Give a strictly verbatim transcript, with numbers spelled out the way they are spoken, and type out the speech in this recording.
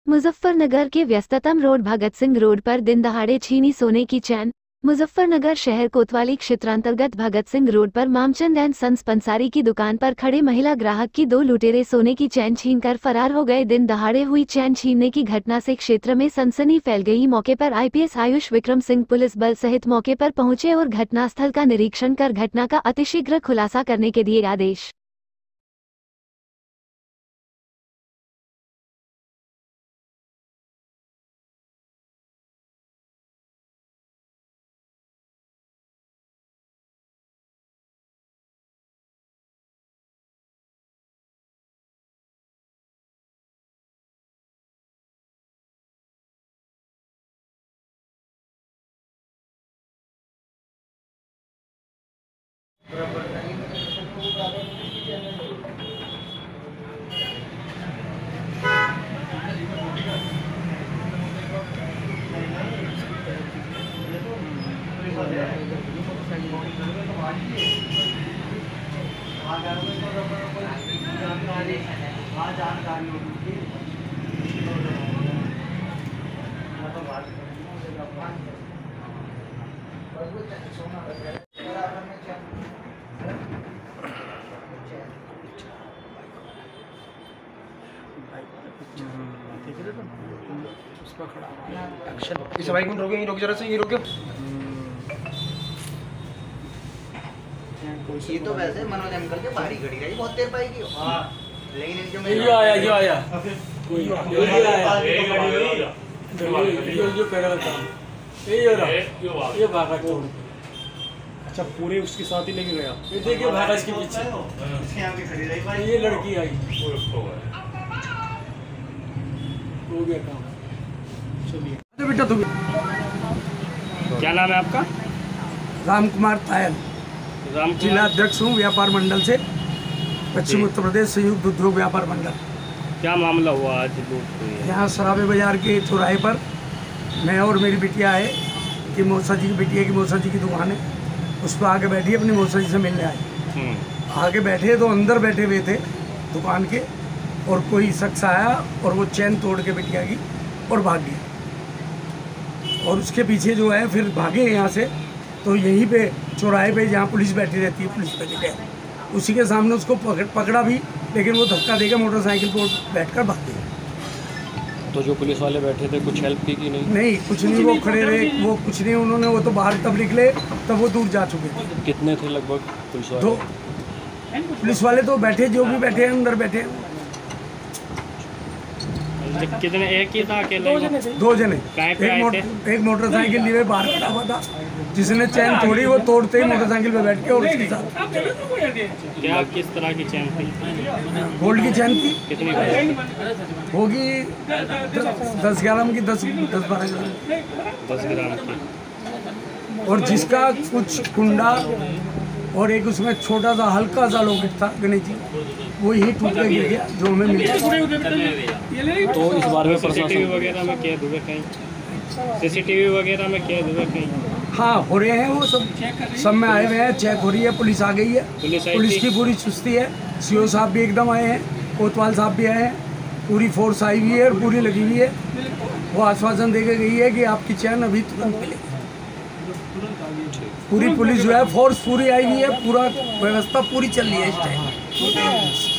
मुजफ्फरनगर के व्यस्ततम road Bhagat Singh road पर दिन दहाड़े छीनी सोने की चैन। मुजफ्फरनगर शहर कोतवाली क्षेत्रांतर्गत भगत सिंह रोड पर मामचंद एंड सन्स पंसारी की दुकान पर खड़े महिला ग्राहक की दो लुटेरे सोने की चैन छीनकर फरार हो गए। दिन दहाड़े हुई चैन छीनने की घटना से क्षेत्र में सनसनी फैल गई। मौके पर आईपीएस आयुष विक्रम सिंह पुलिस बल सहित मौके पर पहुंचे और घटनास्थल का निरीक्षण कर घटना का अतिशीघ्र खुलासा करने के दिए आदेश। इस बाइक में रोके, रोक जरा से, ये रोके। ये तो वैसे मनोज अंकल के बाहरी खड़ी रही, बहुत देर पाएगी। हां लेकिन इनके में ये आया ये आया कोई ये आया ये जो कर रहा था ये ये रहा ये भागा छोड़। अच्छा पूरे उसके साथ ही लेके गया। ये देखिए भागा इसके पीछे इसके आगे खड़ी रही भाई। ये लड़की आई हो गया काम। चलिए बेटा तुम क्या नाम है आपका? राम कुमार तायल, राम जिला अध्यक्ष हूँ व्यापार मंडल से, पश्चिम उत्तर प्रदेश संयुक्त उद्योग व्यापार मंडल। क्या मामला हुआ आज लूट हुई है? यहाँ सराबे बाजार के चौराहे पर मैं और मेरी बिटिया है कि मौसा जी की बिटिया की मौसा जी की दुकान है, उस पर आके बैठी अपनी मौसा जी से मिलने आए। आगे बैठे तो अंदर बैठे हुए थे दुकान के, और कोई शख्स आया और वो चैन तोड़ के बिटिया की और भाग गया। और उसके पीछे जो है फिर भागे यहाँ से, तो यहीं पे चौराहे पे जहाँ पुलिस बैठी रहती है पुलिस पे गए, उसी के सामने उसको पकड़ पकड़ा भी, लेकिन वो धक्का देकर मोटरसाइकिल पर बैठकर भाग गया। तो जो पुलिस वाले बैठे थे कुछ हेल्प की कि नहीं? नहीं कुछ नहीं, वो खड़े रहे, वो कुछ नहीं, उन्होंने वो तो बाहर तब निकले तब वो दूर जा चुके थे। कितने थे लगभग पुलिस वाले? दो पुलिस वाले तो बैठे, जो भी बैठे हैं अंदर बैठे हैं। कितने? एक ही था अकेले? दो जने। काहे पे एक, आए मोट, थे? एक मोटरसाइकिल लिए बाहर खड़ा हुआ था, जिसने चैन तोड़ी वो तोड़ते ही मोटरसाइकिल पे बैठ के और उसके साथ। क्या किस तरह की चैन थी? गोल्ड की चैन थी। कितनी होगी दस ग्राम की, दस दस बारह ग्राम दस ग्राम की। और जिसका कुछ कुंडा और एक उसमें छोटा सा हल्का सा लॉकेट था गणेश जी, वो यही टूट के गिर गया जो हमें मिला। तो इस बारे में सीसीटीवी वगैरह में कैद हुए कहीं? सीसीटीवी वगैरह में कैद हुए कहीं? हाँ हो रहे हैं, वो सब सब में आए हुए हैं, चेक हो रही है, पुलिस आ गई है, पुलिस आई पुलिस थी? की पूरी चुस्ती है। सीओ साहब भी एकदम आए हैं, कोतवाल साहब भी आए हैं, पूरी फोर्स आई हुई है और पूरी लगी हुई है। वो आश्वासन दे के गई है कि आपकी चैन अभी तुरंत मिलेगी। पूरी पुलिस जो है फोर्स पूरी आई हुई है, पूरा व्यवस्था पूरी चल रही है इस टाइम।